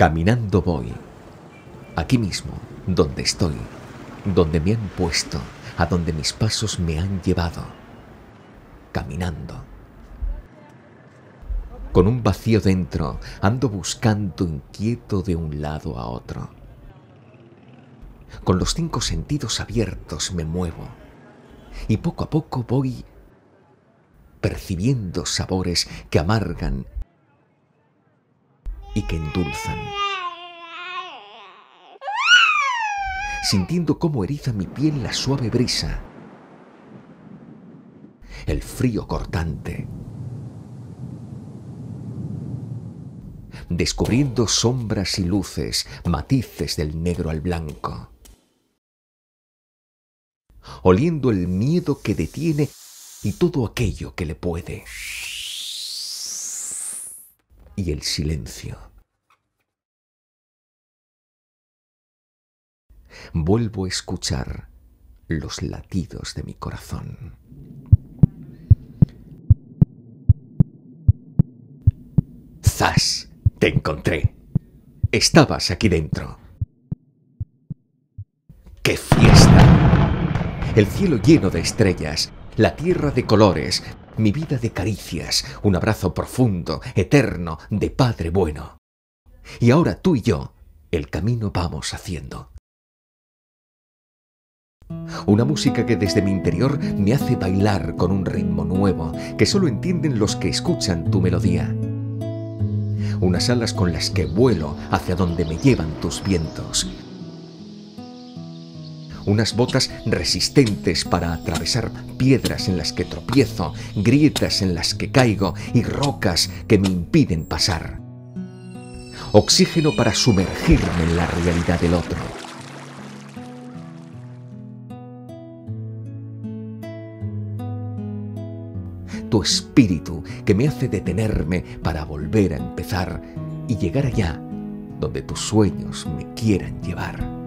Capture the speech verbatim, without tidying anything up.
Caminando voy, aquí mismo, donde estoy, donde me han puesto, a donde mis pasos me han llevado. Caminando. Con un vacío dentro, ando buscando inquieto de un lado a otro. Con los cinco sentidos abiertos me muevo y poco a poco voy percibiendo sabores que amargan y que endulzan. Sintiendo cómo eriza mi piel la suave brisa, el frío cortante. Descubriendo sombras y luces, matices del negro al blanco. Oliendo el miedo que detiene y todo aquello que le puede. Y el silencio. Vuelvo a escuchar los latidos de mi corazón. ¡Zas! Te encontré. Estabas aquí dentro. ¡Qué fiesta! El cielo lleno de estrellas, la tierra de colores, mi vida de caricias, un abrazo profundo, eterno, de padre bueno. Y ahora tú y yo, el camino vamos haciendo. Una música que desde mi interior me hace bailar con un ritmo nuevo que solo entienden los que escuchan tu melodía. Unas alas con las que vuelo hacia donde me llevan tus vientos. Unas botas resistentes para atravesar piedras en las que tropiezo, grietas en las que caigo y rocas que me impiden pasar. Oxígeno para sumergirme en la realidad del otro. Tu espíritu que me hace detenerme para volver a empezar y llegar allá donde tus sueños me quieran llevar.